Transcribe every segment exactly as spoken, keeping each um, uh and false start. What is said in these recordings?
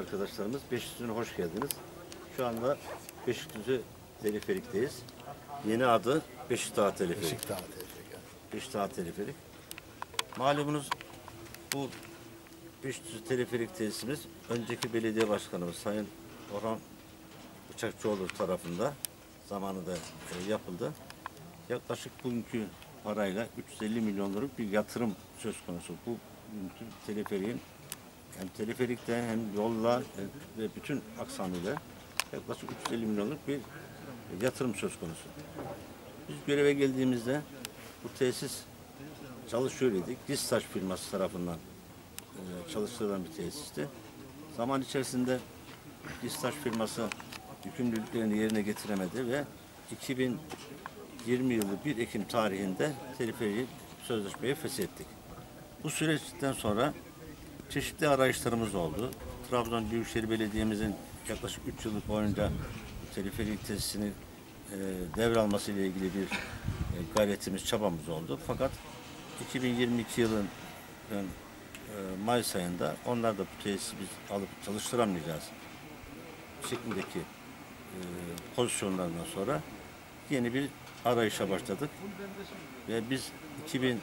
arkadaşlarımız. Beşikdüzü'ne hoş geldiniz. Şu anda Beşikdüzü Teleferik'teyiz. Yeni adı Beşikdağ Teleferik. Beşikdağ Teleferik. Beşikdağ Teleferik. Malumunuz bu Beşikdüzü Teleferik tesisimiz önceki belediye başkanımız Sayın Orhan Bıçakçıoğlu tarafında zamanında e, yapıldı. Yaklaşık bugünkü parayla üç yüz elli milyon liralık bir yatırım söz konusu. Bu teleferiğin hem teleferikte hem yolla ve bütün aksamıyla yaklaşık üç yüz elli milyonluk bir yatırım söz konusu. Biz göreve geldiğimizde bu tesis çalışıyor idik. Distaş firması tarafından e, çalıştırılan bir tesisti. Zaman içerisinde Distaş firması yükümlülüklerini yerine getiremedi ve iki bin yirmi yılı bir Ekim tarihinde teleferiği sözleşmeyi feshettik. Bu süreçten sonra çeşitli arayışlarımız oldu. Trabzon Büyükşehir Belediye'mizin yaklaşık üç yıllık boyunca teleferik tesisini e, devralması ile ilgili bir e, gayretimiz, çabamız oldu. Fakat iki bin yirmi iki yılın e, Mayıs ayında onlar da bu tesisi biz alıp çalıştıramayacağız şeklindeki e, pozisyonlarından sonra yeni bir arayışa başladık. Ve biz iki bin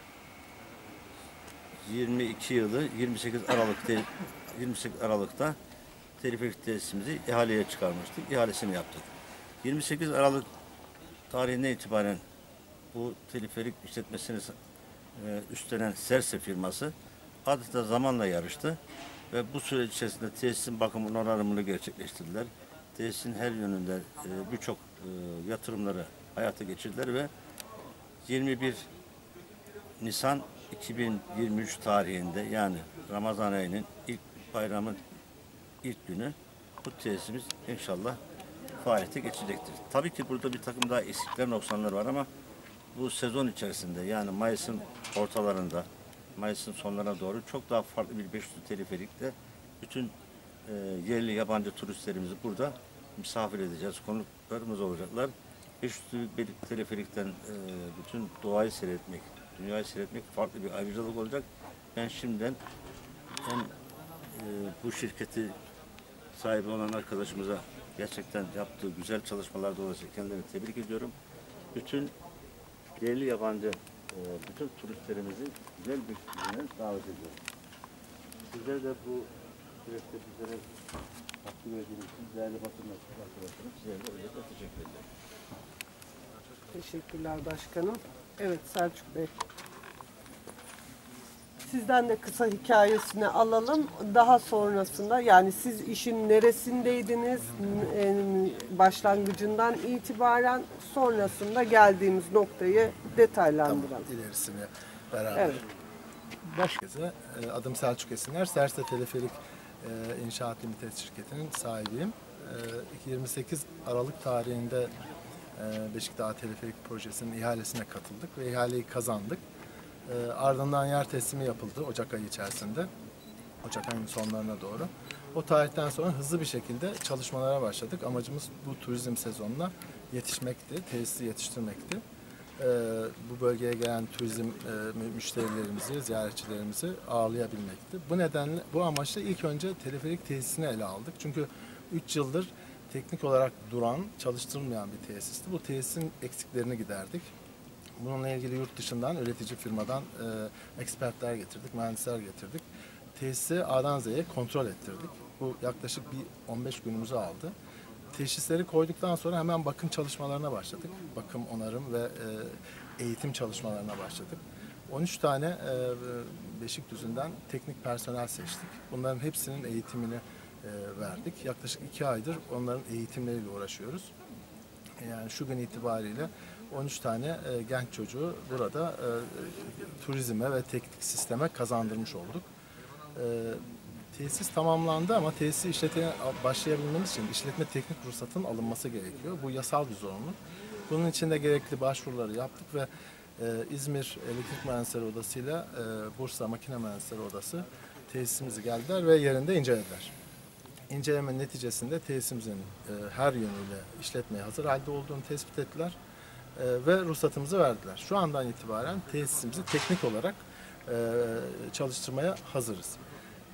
yirmi iki yılı yirmi sekiz Aralık'ta yirmi sekiz Aralık'ta teleferik tesisimizi ihaleye çıkarmıştık. İhalesini yaptık. yirmi sekiz Aralık tarihinden itibaren bu teleferik işletmesini e, üstlenen Serse firması adeta zamanla yarıştı ve bu süreç içerisinde tesisin bakımını, onarımını gerçekleştirdiler. Tesisin her yönünde e, birçok e, yatırımları hayata geçirdiler ve yirmi bir Nisan iki bin yirmi üç tarihinde, yani Ramazan ayının ilk bayramın ilk günü bu tesisimiz inşallah faaliyete geçecektir. Tabii ki burada bir takım daha eksikler, noksanlar var ama bu sezon içerisinde, yani Mayıs'ın ortalarında, Mayıs'ın sonlarına doğru çok daha farklı bir Beşikdüzü Teleferik'te bütün e, yerli yabancı turistlerimizi burada misafir edeceğiz. Konuklarımız olacaklar. Beşikdüzü Teleferik'ten e, bütün doğayı seyretmek, dünyayı seyretmek farklı bir ayrıcalık olacak. Ben şimdiden hem e, bu şirketi sahibi olan arkadaşımıza gerçekten yaptığı güzel çalışmalar dolayısıyla kendilerini tebrik ediyorum. Bütün yerli yabancı e, bütün turistlerimizi güzel bir gününe davet ediyorum. Sizler de bu süreçte bizlere takdim edildiğiniz için değerli basın arkadaşlarım, sizlere de özellikle teşekkür ederim. Teşekkürler başkanım. Evet Selçuk Bey. Sizden de kısa hikayesini alalım. Daha sonrasında, yani siz işin neresindeydiniz, başlangıcından itibaren sonrasında geldiğimiz noktayı detaylandıralım. Tamam, ilerisini beraber. Evet. Herkese, adım Selçuk Esinler. Serse Teleferik İnşaat Limited şirketinin sahibiyim. yirmi sekiz Aralık tarihinde Beşikdağ Teleferik projesinin ihalesine katıldık ve ihaleyi kazandık. E, ardından yer teslimi yapıldı Ocak ayı içerisinde. Ocak ayının sonlarına doğru. O tarihten sonra hızlı bir şekilde çalışmalara başladık. Amacımız bu turizm sezonuna yetişmekti, tesisi yetiştirmekti. E, bu bölgeye gelen turizm e, müşterilerimizi, ziyaretçilerimizi ağırlayabilmekti. Bu nedenle, bu amaçla ilk önce teleferik tesisini ele aldık. Çünkü üç yıldır teknik olarak duran, çalıştırılmayan bir tesisti. Bu tesisin eksiklerini giderdik. Bununla ilgili yurt dışından, üretici firmadan e, ekspertler getirdik, mühendisler getirdik. Tesisi A'dan Z'ye kontrol ettirdik. Bu yaklaşık bir on beş günümüzü aldı. Teşhisleri koyduktan sonra hemen bakım çalışmalarına başladık. Bakım, onarım ve e, eğitim çalışmalarına başladık. on üç tane e, Beşikdüzü'nden teknik personel seçtik. Bunların hepsinin eğitimini e, verdik. Yaklaşık iki aydır onların eğitimleriyle uğraşıyoruz. Yani şu gün itibariyle on üç tane e, genç çocuğu burada e, turizme ve teknik sisteme kazandırmış olduk. E, tesis tamamlandı ama tesisi işletmeye başlayabilmemiz için işletme teknik ruhsatının alınması gerekiyor. Bu yasal bir zorunluluk. Bunun için de gerekli başvuruları yaptık ve e, İzmir Elektrik Mühendisleri Odası ile Bursa Makine Mühendisleri Odası tesisimizi geldiler ve yerinde incelediler. İnceleme neticesinde tesisimizin e, her yönüyle işletmeye hazır halde olduğunu tespit ettiler e, ve ruhsatımızı verdiler. Şu andan itibaren tesisimizi teknik olarak e, çalıştırmaya hazırız.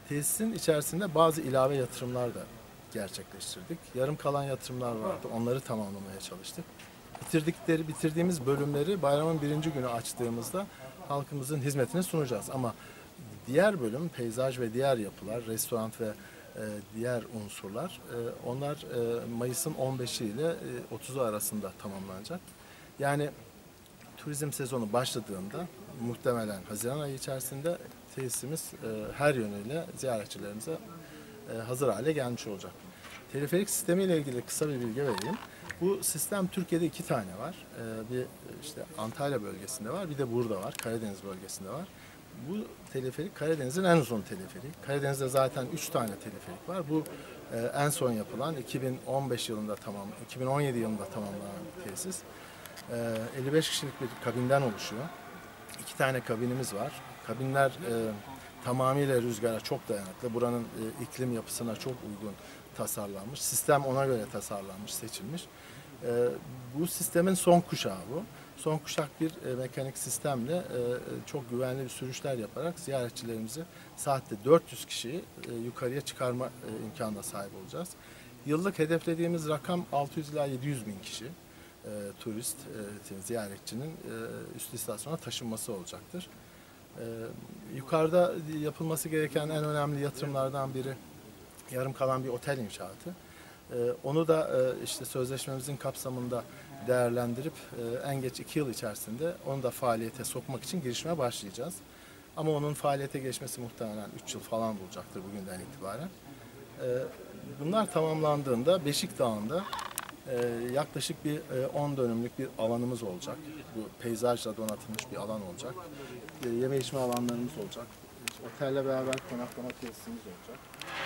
Tesisin içerisinde bazı ilave yatırımlar da gerçekleştirdik. Yarım kalan yatırımlar vardı. Onları tamamlamaya çalıştık. Bitirdikleri, bitirdiğimiz bölümleri bayramın birinci günü açtığımızda halkımızın hizmetine sunacağız. Ama diğer bölüm, peyzaj ve diğer yapılar, restoran ve e, diğer unsurlar, e, onlar e, Mayıs'ın on beşi ile e, otuzu arasında tamamlanacak. Yani turizm sezonu başladığında muhtemelen Haziran ayı içerisinde tesisimiz e, her yönüyle ziyaretçilerimize e, hazır hale gelmiş olacak. Teleferik sistemi ile ilgili kısa bir bilgi vereyim. Bu sistem Türkiye'de iki tane var. E, bir işte Antalya bölgesinde var, bir de burada var, Karadeniz bölgesinde var. Bu teleferik Karadeniz'in en uzun teleferiği. Karadeniz'de zaten üç tane teleferik var. Bu e, en son yapılan iki bin on beş yılında tamam, iki bin on yedi yılında tamamlanan bir tesis. E, elli beş kişilik bir kabinden oluşuyor. İki tane kabinimiz var. Kabinler e, tamamıyla rüzgara çok dayanıklı. Buranın e, iklim yapısına çok uygun tasarlanmış. Sistem ona göre tasarlanmış, seçilmiş. E, bu sistemin son kuşağı bu. Son kuşak bir e, mekanik sistemle e, çok güvenli bir sürüşler yaparak ziyaretçilerimizi saatte dört yüz kişiyi e, yukarıya çıkarma e, imkanına sahip olacağız. Yıllık hedeflediğimiz rakam altı yüz ila yedi yüz bin kişi. E, turist, e, ziyaretçinin e, üst istasyona taşınması olacaktır. E, yukarıda yapılması gereken en önemli yatırımlardan biri yarım kalan bir otel inşaatı. E, onu da e, işte sözleşmemizin kapsamında değerlendirip e, en geç iki yıl içerisinde onu da faaliyete sokmak için girişime başlayacağız. Ama onun faaliyete geçmesi muhtemelen üç yıl falan bulacaktır bugünden itibaren. E, bunlar tamamlandığında Beşik Dağı'nda Ee, yaklaşık bir e, on dönümlük bir alanımız olacak. Bu peyzajla donatılmış bir alan olacak. E, yeme içme alanlarımız olacak. İşte otelle beraber konaklama tesisimiz olacak.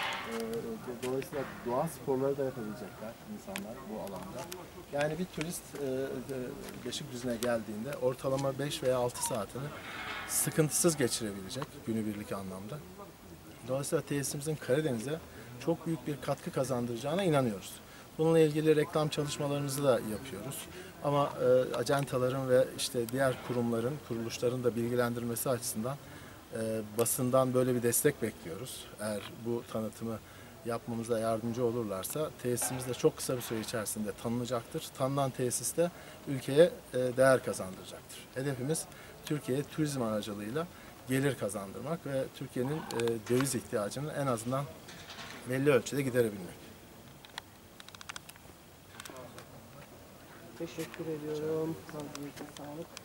E, dolayısıyla doğa sporları da yapabilecekler insanlar bu alanda. Yani bir turist e, e, Beşikdüzü'ne geldiğinde ortalama beş veya altı saatini sıkıntısız geçirebilecek günübirlik anlamda. Dolayısıyla tesisimizin Karadeniz'e çok büyük bir katkı kazandıracağına inanıyoruz. Bununla ilgili reklam çalışmalarımızı da yapıyoruz. Ama e, acentaların ve işte diğer kurumların, kuruluşların da bilgilendirmesi açısından e, basından böyle bir destek bekliyoruz. Eğer bu tanıtımı yapmamıza yardımcı olurlarsa tesisimiz de çok kısa bir süre içerisinde tanınacaktır. Tanınan tesis de ülkeye e, değer kazandıracaktır. Hedefimiz Türkiye'ye turizm aracılığıyla gelir kazandırmak ve Türkiye'nin e, döviz ihtiyacını en azından belli ölçüde giderebilmek. Teşekkür ediyorum. Ağzınıza sağlık.